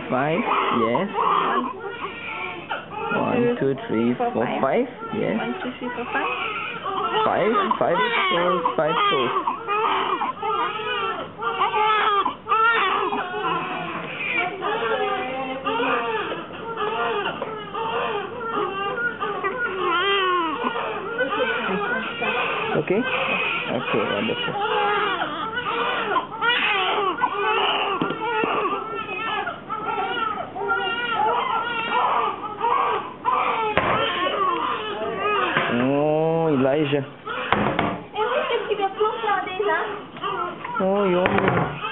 5, yes. 1, 2, 3, 4, 5, yes. 1, 2, 3, 4, 5. 5 toes, 5 toes. Okay? Okay, wonderful. Oh, Elijah. Et oui, qu'est-ce qu'il va planter déjà? Oh, yummy.